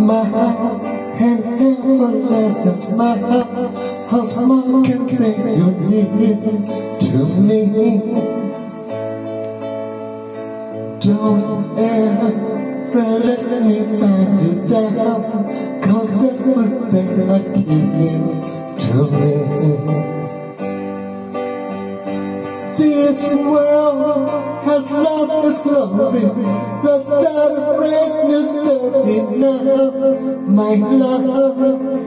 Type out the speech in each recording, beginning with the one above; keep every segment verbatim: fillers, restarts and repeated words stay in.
smile and everlasting smile. Her smile can bring you near to me. Don't ever let me find you down, 'cause that would be a tear to me. This world has lost its glory. Let's start a brand new story now, my love.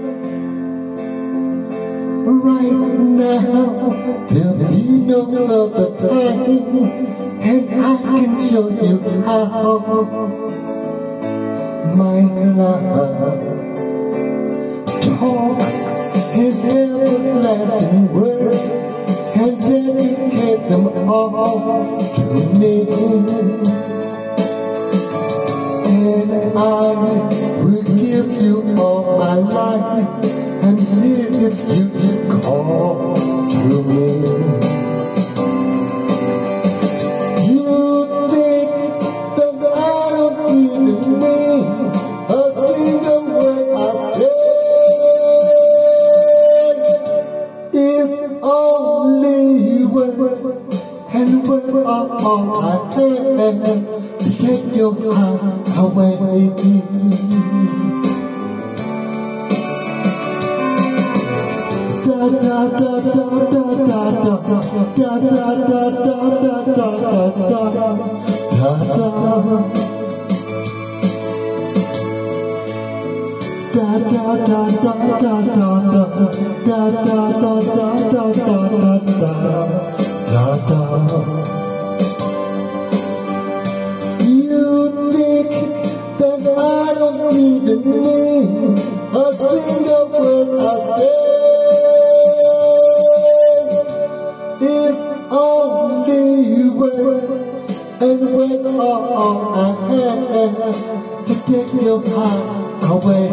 Right now, there'll be no other time, and I can show you how, my love. Talk his everlasting words and dedicate them all to me, and I will give you all my life, and here if you call to me. You think that I don't even mean a single word I say is only words, and words are all I have to take your heart away. Da da da da da da da da da da da da da da da da. Da da da da da da da da da da da da da da. You think that I don't even mean a single word I say is only words, and words are all I have to take your heart away.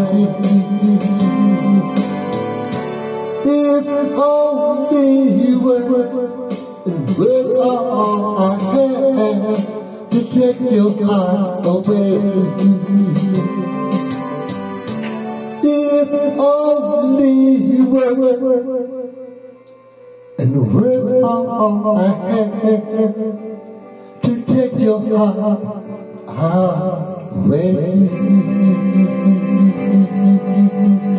It's only words, and words are all I have to take your heart away. It's only words, and words are all I have to take your heart away.